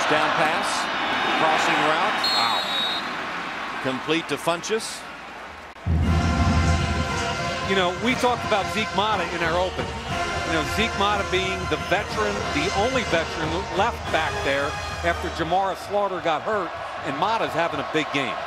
First down pass, crossing route. Wow. Complete to Funchess. You know, we talked about Zeke Motta in our open. You know, Zeke Motta being the veteran, the only veteran left back there after Jamara Slaughter got hurt, and Motta's having a big game.